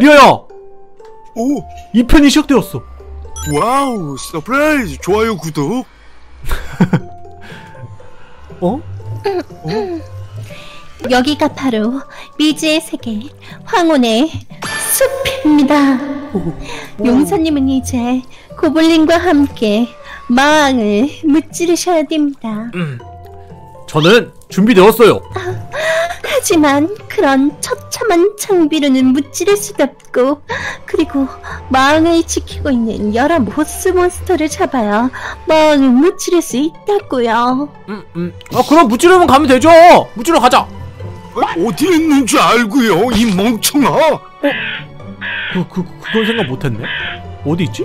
리아야! 오! 2편이 시작되었어. 와우! 서프라이즈! 좋아요, 구독! 어? 여기가 바로 미지의 세계 황혼의 숲입니다. 용사님은 이제 고블린과 함께 마왕을 무찌르셔야 됩니다. 저는 준비되었어요. 하지만 그런 처참한 장비로는 무찌를 수도 없고, 그리고 마왕을 지키고 있는 여러 보스 몬스터를 잡아야 마왕을 무찌를 수 있다고요. 그럼 무찌르면 가면 되죠. 무찌르러 가자. 어디에 있는지 알고요, 이 멍청아! 그건 생각 못했네. 어디 있지?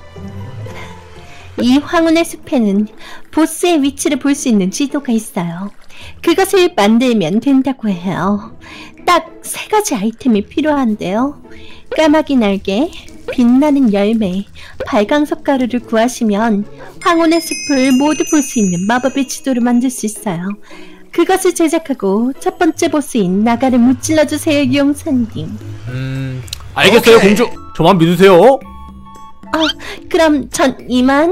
이 황혼의 숲에는 보스의 위치를 볼 수 있는 지도가 있어요. 그것을 만들면 된다고 해요. 딱 3가지 아이템이 필요한데요. 까마귀 날개, 빛나는 열매, 발광석 가루를 구하시면 황혼의 숲을 모두 볼 수 있는 마법의 지도를 만들 수 있어요. 그것을 제작하고 첫 번째 보스인 나가를 무찔러주세요, 용사님. 알겠어요, 오케이. 공주. 저만 믿으세요. 그럼 전 이만.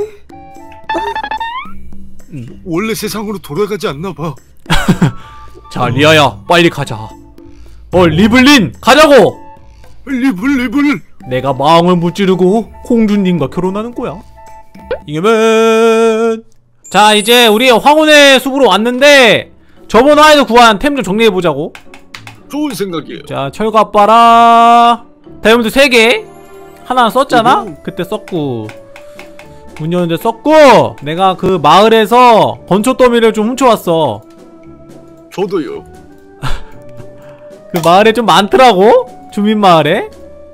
원래 세상으로 돌아가지 않나봐. 자, 리아야, 빨리 가자. 리블린, 가자고! 리블. 내가 마왕을 무찌르고 공주님과 결혼하는 거야. 이겨면. 자, 이제 우리 황혼의 숲으로 왔는데 저번 화에서 구한 템 좀 정리해보자고. 좋은 생각이에요. 자, 철갑 봐라. 다이아몬드 3개. 하나 썼잖아? 오호. 그때 썼고, 문 여는데 썼고, 내가 그 마을에서 건초 더미를 좀 훔쳐왔어. 저도요. 그 마을에 좀 많더라고? 주민 마을에.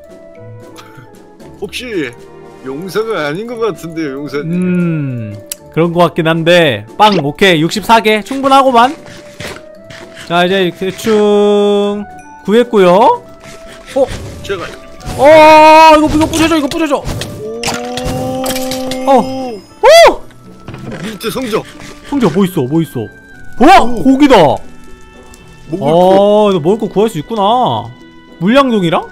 혹시 용사가 아닌 것 같은데요, 용사님? 그런 것 같긴 한데. 빵, 오케이. 64개 충분하고만. 자, 이제 대충 구했고요. 제가요. 이거 부셔줘, 이거 부셔줘. 밑에 성적. 성적 뭐 있어, 뭐 있어. 고기다. 너 먹을 거 구할 수 있구나. 물량동이랑?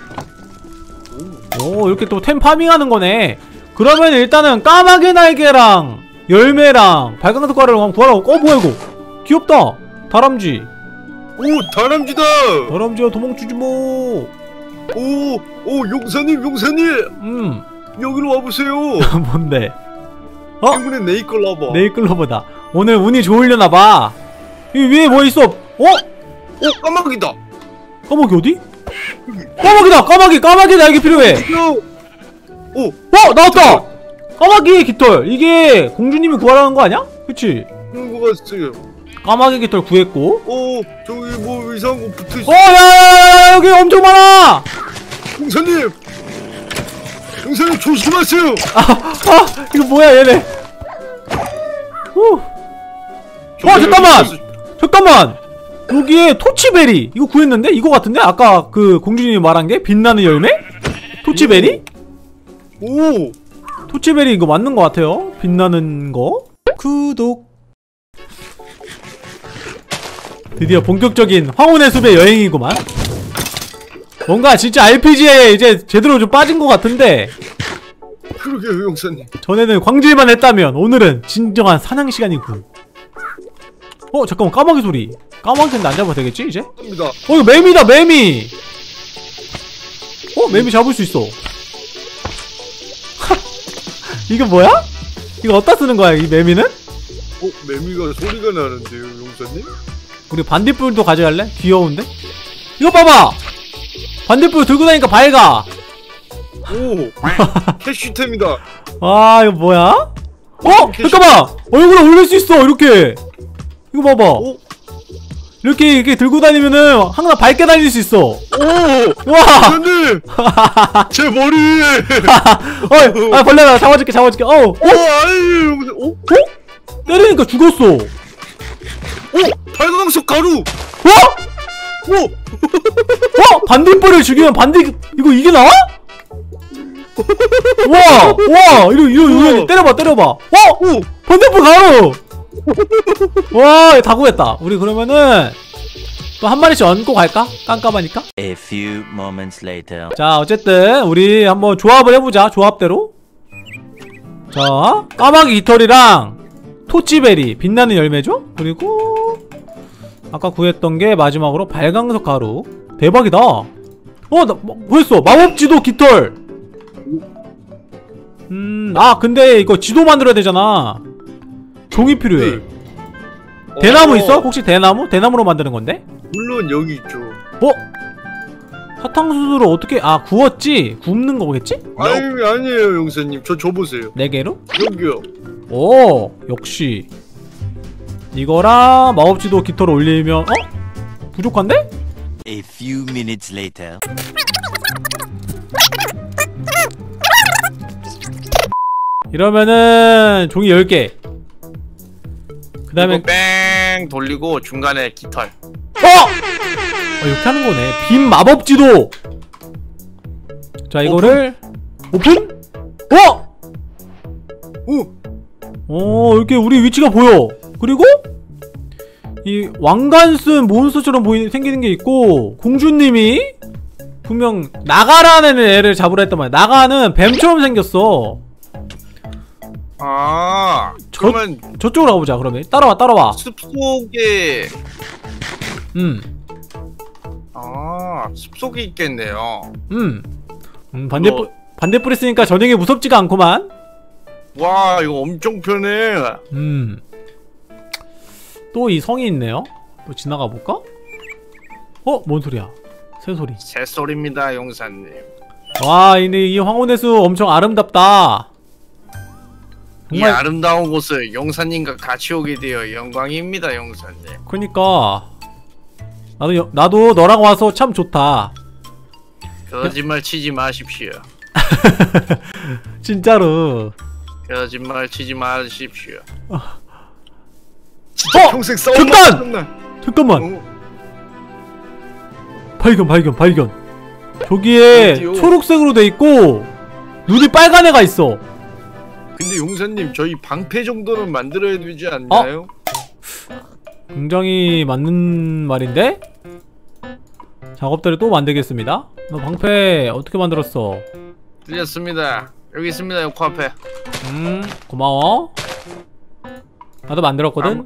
이렇게 또 템 파밍하는 거네. 그러면 일단은 까마귀 날개랑 열매랑 발광석 가루를 한번 구하라고. 뭐야 이거. 귀엽다. 다람쥐. 오, 다람쥐다. 다람쥐야, 도망치지 뭐. 용사님. 여기로 와보세요. 뭔데? 행운의 네이클러버. 네이클러버다. 오늘 운이 좋으려나봐. 이 위에 뭐 있어? 까마귀다. 까마귀 어디? 까마귀다! 까마귀 날개 필요해! 나왔다! 까마귀의 깃털! 이게 공주님이 구하라는 거 아니야? 그치? 그런 거 같아요. 까마귀 깃털 구했고. 저기 뭐 이상한 거 붙어있어. 야야야야! 여기 엄청 많아! 용사님 조심하세요. 이거 뭐야 얘네. 잠깐만! 여기에 토치베리! 이거 구했는데? 이거 같은데? 아까 그 공주님이 말한 게? 빛나는 열매? 토치베리? 토치베리 이거 맞는 거 같아요. 빛나는 거. 구독. 드디어 본격적인 황혼의 숲의 여행이구만. 뭔가 진짜 RPG에 이제 제대로 좀 빠진 것 같은데. 그러게요, 용사님. 전에는 광질만 했다면 오늘은 진정한 사냥 시간이군. 잠깐만, 까마귀 소리. 까마귀인데 안 잡아도 되겠지 이제? 이거 매미다, 매미. 매미 잡을 수 있어. 이거 뭐야? 이거 어디다 쓰는 거야, 이 매미는? 매미가 소리가 나는데요, 용사님? 우리 반딧불도 가져갈래? 귀여운데? 이거 봐봐! 반딧불 들고 다니니까 밝아! 캐시템이다. 이거 뭐야? 잠깐만! 얼굴에 올릴 수 있어, 이렇게! 이거 봐봐! 이렇게 들고 다니면은 항상 밝게 다닐 수 있어! 와! 용사님! 제 머리에! 벌레야, 잡아줄게. 때리니까 죽었어! 발광석 가루! 반딧불을 죽이면 이게 나와? 이거 때려봐. 반딧불 가루! 다 구했다. 우리 그러면은 또 한 마리씩 얹고 갈까? 깜깜하니까. A few moments later. 자, 어쨌든 우리 한번 조합을 해보자. 조합대로. 자, 까마귀 깃털이랑 토치베리, 빛나는 열매죠? 그리고 아까 구했던 게 마지막으로 발광석 가루. 대박이다. 나 구했어. 마법지도 깃털. 아 근데 이거 지도 만들어야 되잖아. 종이 필요해. 대나무 있어? 혹시 대나무? 대나무로 만드는 건데? 물론 여기 있죠. 사탕수수를 어떻게 구웠지? 굽는 거겠지? 아니에요 용사님. 저 줘보세요. 4개로? 여기요. 오 역시 이거랑 마법지도 깃털 올리면 부족한데? A few minutes later. 이러면은 종이 10개. 그 다음에 뺑 돌리고 중간에 깃털. 이렇게 하는 거네. 빔 마법지도. 자 이거를 오픈? 이렇게 우리 위치가 보여. 그리고 이 왕관 쓴 몬스터처럼 생기는 게 있고, 공주님이 분명 나가라는 애를 잡으라 했단 말이야. 나가는 뱀처럼 생겼어. 그러면 저쪽으로 가보자. 그러면 따라와. 숲속에 숲속에 있겠네요. 반대뿔 있으니까 전쟁이 무섭지가 않구만. 와 이거 엄청 편해. 또 이 성이 있네요. 또 지나가 볼까? 뭔 소리야? 새소리. 새소리입니다 용사님. 와 근데 이 황혼의 숲 엄청 아름답다. 이 정말... 아름다운 곳을 용사님과 같이 오게 되어 영광입니다 용사님. 그니까 나도 너랑 와서 참 좋다. 거짓말 치지 마십시오. 진짜로 거짓말 치지 마십시오. 진짜 평생 싸움만. 잠깐만. 발견. 저기에 어디요? 초록색으로 돼 있고 눈이 빨간 애가 있어. 근데 용사님 저희 방패 정도는 만들어야 되지 않나요? 굉장히 맞는 말인데? 작업대를 또 만들겠습니다. 너 방패 어떻게 만들었어? 들렸습니다. 여기 있습니다 요 코앞에. 고마워. 나도 만들었거든?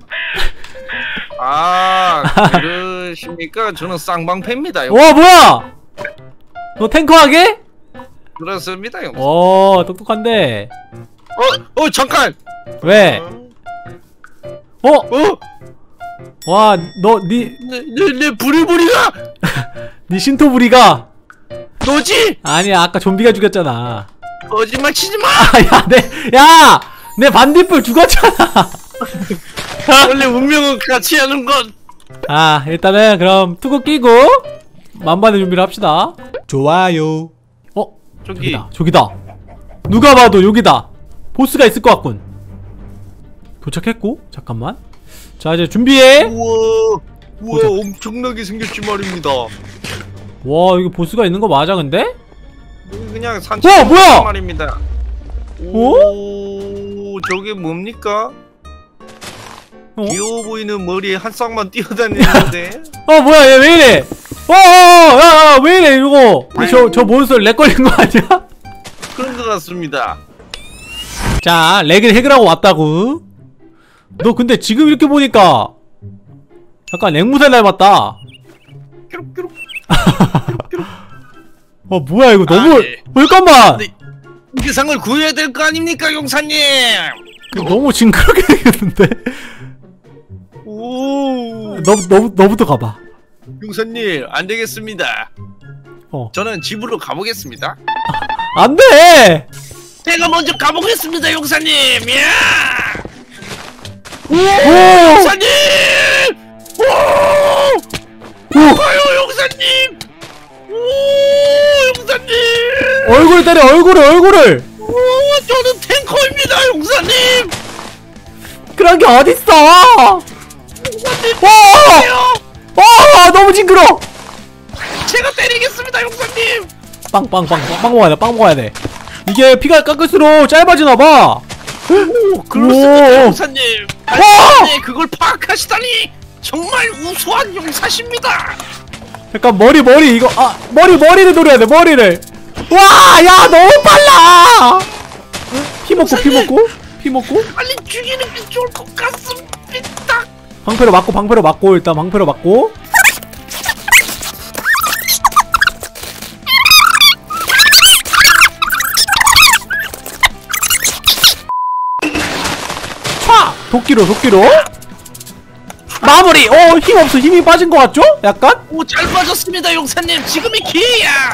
그러십니까? 저는 쌍방패입니다. 뭐야! 너 탱커하게? 그렇습니다 용. 똑똑한데. 잠깐! 왜? 와, 내 부리부리가! 니 신토부리가? 너지? 아니야, 아까 좀비가 죽였잖아. 거짓말 치지 마! 내 반딧불 죽었잖아! 원래 운명은 같이 하는 것! 일단은 그럼 투구 끼고 만반의 준비를 합시다. 좋아요. 저기다. 누가 봐도 여기다. 보스가 있을 것 같군. 도착했고, 잠깐만. 자, 이제 준비해. 우와 엄청나게 생겼지 말입니다. 와, 여기 보스가 있는 거 맞아, 근데? 그냥 산책 뭐야! 말입니다. 저게 뭡니까? 귀여워 보이는 머리에 한 쌍만 뛰어다니는데? 뭐야, 얘 왜 이래? 왜 이래, 이거? 저 몬스터 렉 걸린 거 아니야? 그런 것 같습니다. 자, 렉을 해결하고 왔다고. 너 근데 지금 이렇게 보니까 약간 앵무새 닮았다. 뭐야 이거 너무 잠깐만. 이 상을 구해야 될 거 아닙니까 용사님? 너무 징그럽게 생겼는데. 너부터 가봐. 용사님 안 되겠습니다. 저는 집으로 가보겠습니다. 안 돼. 제가 먼저 가보겠습니다 용사님. 야! 용사님! 가요 용사님! 용사님! 얼굴 때려, 얼굴을! 저는 탱커입니다 용사님! 그런 게 어딨어! 용사님! 너무 징그러! 제가 때리겠습니다 용사님! 빵 먹어야 돼. 이게 피가 깎을수록 짧아지나봐. 그렇습니다 용사님! 발전에 그걸 파악하시다니! 정말 우수한 용사십니다. 잠깐 머리 이거 머리를 노려야 돼 머리를. 와, 야 너무 빨라. 피 먹고 빨리 죽이는 게 좋을 것 같습니다. 방패로 맞고 일단 방패로 맞고. 촤! 도끼로 마무리! 힘 없어. 힘이 빠진 것 같죠? 약간? 오, 잘 빠졌습니다, 용사님. 지금이 기회야.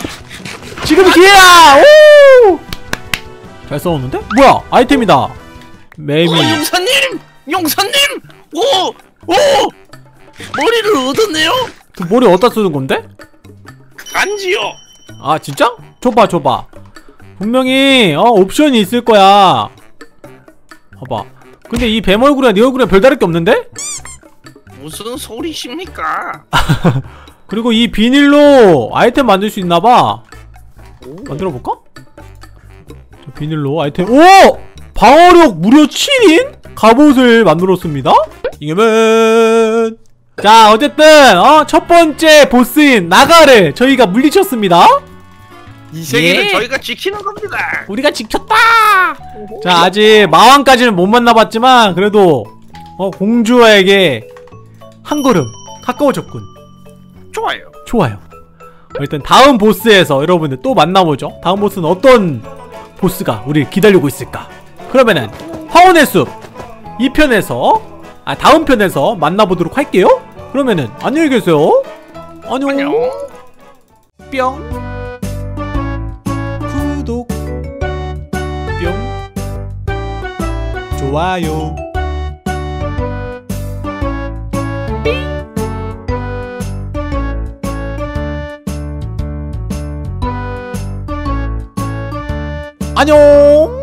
오! 잘 싸웠는데? 뭐야? 아이템이다. 매미. 용사님. 오, 머리를 얻었네요. 그 머리 어디다 쓰는 건데? 간지요. 아 진짜? 줘봐. 분명히 옵션이 있을 거야. 봐봐. 근데 이 뱀 얼굴이랑 네 얼굴이랑 별다를 게 없는데? 무슨 소리십니까? 그리고 이 비닐로 아이템 만들 수 있나봐. 만들어볼까? 비닐로 아이템. 오! 방어력 무려 7인? 갑옷을 만들었습니다. 이겨면. 자, 어쨌든 첫 번째 보스인 나가를 저희가 물리쳤습니다. 이 세계는 예. 저희가 지키는 겁니다. 우리가 지켰다. 자, 아직 마왕까지는 못 만나봤지만 그래도 공주에게 한 걸음 가까워졌군. 좋아요. 일단 다음 보스에서 여러분들 또 만나보죠. 다음 보스는 어떤 보스가 우리를 기다리고 있을까? 그러면은 황혼의 숲 2편에서 다음 편에서 만나보도록 할게요. 그러면은 안녕히 계세요. 안녕. 뿅. 구독. 뿅. 좋아요. 안녕.